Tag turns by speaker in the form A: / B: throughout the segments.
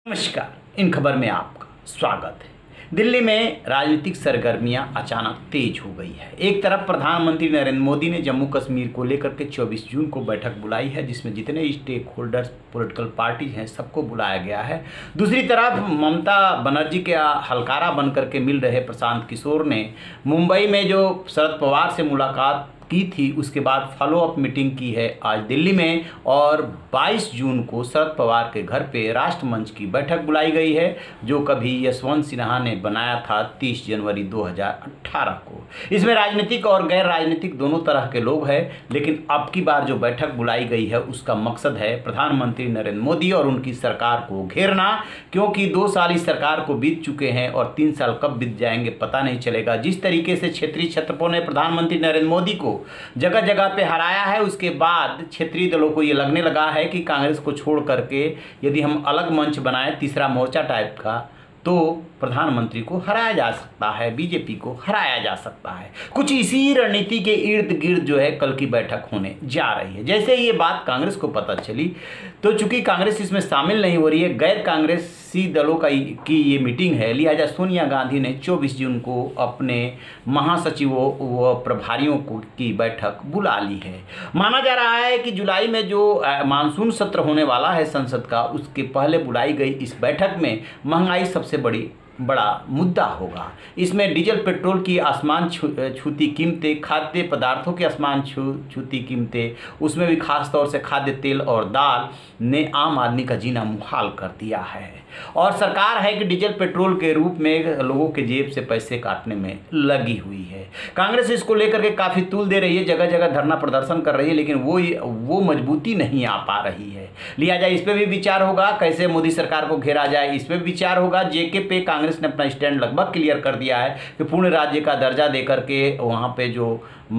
A: नमस्कार। इन खबर में आपका स्वागत है। दिल्ली में राजनीतिक सरगर्मियां अचानक तेज हो गई है। एक तरफ प्रधानमंत्री नरेंद्र मोदी ने जम्मू कश्मीर को लेकर के 24 जून को बैठक बुलाई है, जिसमें जितने स्टेक होल्डर्स पॉलिटिकल पार्टी हैं सबको बुलाया गया है। दूसरी तरफ ममता बनर्जी के हलकारा बनकर के मिल रहे प्रशांत किशोर ने मुंबई में जो शरद पवार से मुलाकात की थी, उसके बाद फॉलो अप मीटिंग की है आज दिल्ली में, और 22 जून को शरद पवार के घर पे राष्ट्रमंच की बैठक बुलाई गई है, जो कभी यशवंत सिन्हा ने बनाया था 30 जनवरी 2018 को। इसमें राजनीतिक और गैर राजनीतिक दोनों तरह के लोग हैं, लेकिन अब की बार जो बैठक बुलाई गई है उसका मकसद है प्रधानमंत्री नरेंद्र मोदी और उनकी सरकार को घेरना, क्योंकि 2 साल इस सरकार को बीत चुके हैं और 3 साल कब बीत जाएंगे पता नहीं चलेगा। जिस तरीके से क्षेत्रीय छत्रपों ने प्रधानमंत्री नरेंद्र मोदी को जगह जगह पे हराया है, उसके बाद क्षेत्रीय दलों को ये लगने लगा है कि कांग्रेस को छोड़ करके यदि हम अलग मंच बनाएं, तीसरा मोर्चा टाइप का, तो प्रधानमंत्री को हराया जा सकता है, बीजेपी को हराया जा सकता है। कुछ इसी रणनीति के इर्द गिर्द जो है कल की बैठक होने जा रही है। जैसे ये बात कांग्रेस को पता चली, तो चूंकि कांग्रेस इसमें शामिल नहीं हो रही है, गैर कांग्रेसी दलों की ये मीटिंग है, लिहाजा सोनिया गांधी ने 24 जून को अपने महासचिवों व प्रभारियों की बैठक बुला ली है। माना जा रहा है कि जुलाई में जो मानसून सत्र होने वाला है संसद का, उसके पहले बुलाई गई इस बैठक में महंगाई सबसे बड़ा मुद्दा होगा। इसमें डीजल पेट्रोल की आसमान छूती कीमतें, खाद्य पदार्थों की आसमान छूती कीमतें, उसमें भी खास तौर से खाद्य तेल और दाल ने आम आदमी का जीना मुहाल कर दिया है। और सरकार है कि डीजल पेट्रोल के रूप में लोगों के जेब से पैसे काटने में लगी हुई है। कांग्रेस इसको लेकर के काफ़ी तूल दे रही है, जगह जगह धरना प्रदर्शन कर रही है, लेकिन वो मजबूती नहीं आ पा रही है। लिहाजा इस पर भी विचार होगा, कैसे मोदी सरकार को घेरा जाए, इस पर भी विचार होगा। जेके पे कांग्रेस ने अपना स्टैंड लगभग क्लियर कर दिया है कि पूर्ण राज्य का दर्जा देकर के वहाँ पे जो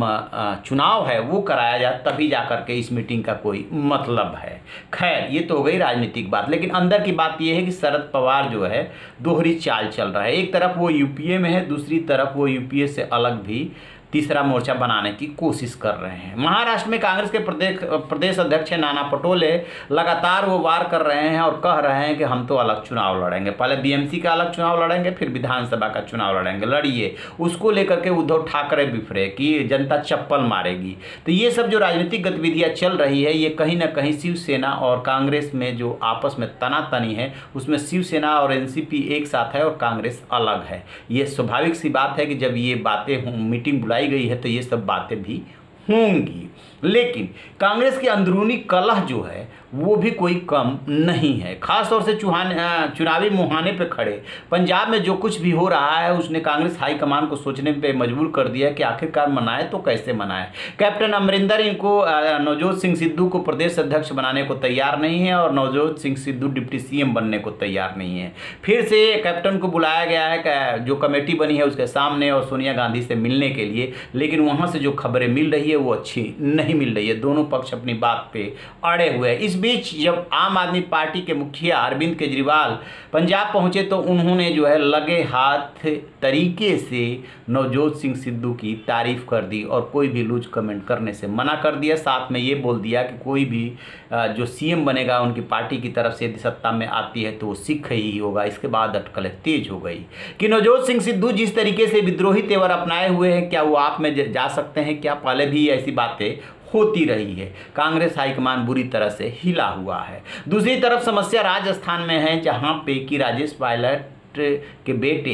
A: चुनाव है वो कराया जाए, तभी जाकर के इस मीटिंग का कोई मतलब है। खैर, ये तो हो गई राजनीतिक बात, लेकिन अंदर की बात ये है कि शरद पवार जो है दोहरी चाल चल रहा है। एक तरफ वो यूपीए में है, दूसरी तरफ वो यूपीए से अलग भी तीसरा मोर्चा बनाने की कोशिश कर रहे हैं। महाराष्ट्र में कांग्रेस के प्रदेश अध्यक्ष नाना पटोले लगातार वो वार कर रहे हैं और कह रहे हैं कि हम तो अलग चुनाव लड़ेंगे, पहले बीएमसी का अलग चुनाव लड़ेंगे, फिर विधानसभा का चुनाव लड़ेंगे। लड़िए, उसको लेकर के उद्धव ठाकरे बिफरे कि जनता चप्पल मारेगी। तो ये सब जो राजनीतिक गतिविधियाँ चल रही है, ये कहीं ना कहीं शिवसेना और कांग्रेस में जो आपस में तनातनी है, उसमें शिवसेना और एनसीपी एक साथ है और कांग्रेस अलग है। ये स्वाभाविक सी बात है कि जब ये बातें मीटिंग बुलाई गई है तो ये सब बातें भी होंगी। लेकिन कांग्रेस की अंदरूनी कलह जो है वो भी कोई कम नहीं है। खासतौर से चुनावी मुहाने पे खड़े पंजाब में जो कुछ भी हो रहा है, उसने कांग्रेस हाईकमान को सोचने पे मजबूर कर दिया कि आखिरकार मनाए तो कैसे मनाए। कैप्टन अमरिंदर इनको नवजोत सिंह सिद्धू को प्रदेश अध्यक्ष बनाने को तैयार नहीं है और नवजोत सिंह सिद्धू डिप्टी सीएम बनने को तैयार नहीं है। फिर से कैप्टन को बुलाया गया है जो कमेटी बनी है उसके सामने और सोनिया गांधी से मिलने के लिए, लेकिन वहाँ से जो खबरें मिल रही है वो अच्छी नहीं मिल रही है। दोनों पक्ष अपनी बात पे अड़े हुए हैं। इस बीच जब आम आदमी पार्टी के मुखिया अरविंद केजरीवाल पंजाब पहुंचे तो उन्होंने जो है लगे हाथ तरीके से नवजोत सिंह सिद्धू की तारीफ कर दी और कोई भी लूज कमेंट करने से मना कर दिया। साथ में ये बोल दिया कि कोई भी जो सीएम बनेगा उनकी पार्टी की तरफ से यदि सत्ता में आती है तो वो सिख ही होगा। इसके बाद अटकलें तेज हो गई कि नवजोत सिंह सिद्धू जिस तरीके से विद्रोही तेवर अपनाए हुए हैं, क्या वो आप में जा सकते हैं क्या? पहले भी ऐसी बातें होती रही है। कांग्रेस हाईकमान बुरी तरह से हिला हुआ है। दूसरी तरफ समस्या राजस्थान में है, जहां पे कि राजेश पायलट के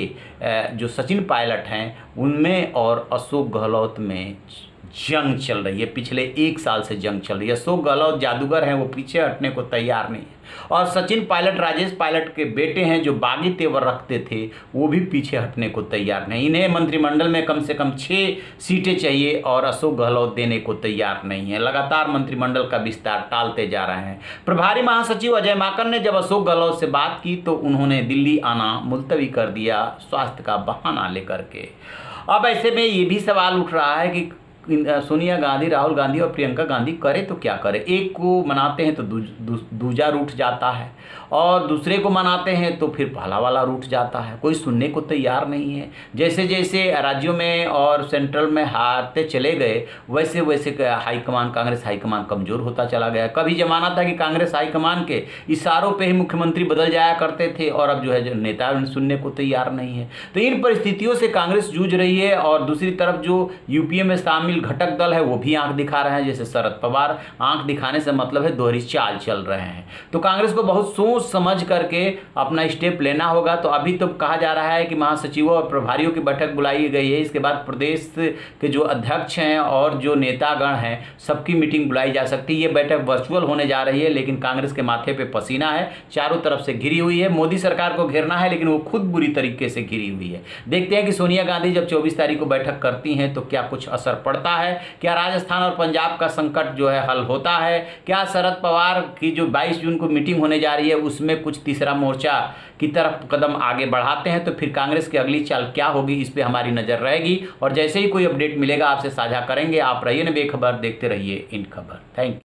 A: बेटे जो सचिन पायलट हैं उनमें और अशोक गहलोत में जंग चल रही है। पिछले 1 साल से जंग चल रही है। अशोक गहलोत जादूगर हैं, वो पीछे हटने को तैयार नहीं है, और सचिन पायलट राजेश पायलट के बेटे हैं जो बागी तेवर रखते थे, वो भी पीछे हटने को तैयार नहीं। इन्हें मंत्रिमंडल में कम से कम 6 सीटें चाहिए और अशोक गहलोत देने को तैयार नहीं है। लगातार मंत्रिमंडल का विस्तार टालते जा रहे हैं। प्रभारी महासचिव अजय माकन ने जब अशोक गहलोत से बात की तो उन्होंने दिल्ली आना मुलतवी कर दिया स्वास्थ्य का बहाना लेकर के। अब ऐसे में ये भी सवाल उठ रहा है कि सोनिया गांधी, राहुल गांधी और प्रियंका गांधी करे तो क्या करे। एक को मनाते हैं तो दूजा रूठ जाता है, और दूसरे को मनाते हैं तो फिर पहला वाला रूठ जाता है। कोई सुनने को तैयार नहीं है। जैसे जैसे राज्यों में और सेंट्रल में हारते चले गए, वैसे वैसे हाईकमान, कांग्रेस हाईकमान कमज़ोर होता चला गया। कभी जमाना था कि कांग्रेस हाईकमान के इशारों पे ही मुख्यमंत्री बदल जाया करते थे, और अब जो है नेता सुनने को तैयार नहीं है। तो इन परिस्थितियों से कांग्रेस जूझ रही है, और दूसरी तरफ जो यूपीए में शामिल घटक दल है वो भी आंख दिखा रहे हैं। जैसे शरद पवार, आंख दिखाने से मतलब है दोहरी चाल चल रहे हैं। तो कांग्रेस को बहुत सोच समझ करके अपना स्टेप लेना होगा। तो अभी तो कहा जा रहा है कि महासचिवों और प्रभारियों की बैठक बुलाई गई है। इसके बाद प्रदेश के जो अध्यक्ष हैं और जो नेतागण हैं, सबकी मीटिंग बुलाई जा सकती है। ये बैठक वर्चुअल होने जा रही है, लेकिन कांग्रेस के माथे पे पसीना है, चारों तरफ से घिरी हुई है। मोदी सरकार को घेरना है, लेकिन वो खुद बुरी तरीके से घिरी हुई है। देखते हैं कि सोनिया गांधी जब 24 तारीख को बैठक करती हैं तो क्या कुछ असर पड़ता है, क्या राजस्थान और पंजाब का संकट जो है हल होता है, क्या शरद पवार की जो 22 जून को मीटिंग होने जा रही है उसमें कुछ तीसरा मोर्चा की तरफ कदम आगे बढ़ाते हैं। तो फिर कांग्रेस की अगली चाल क्या होगी, इस पे हमारी नजर रहेगी, और जैसे ही कोई अपडेट मिलेगा आपसे साझा करेंगे। आप रहिए न बेखबर, देखते रहिए इन खबर। Thank you.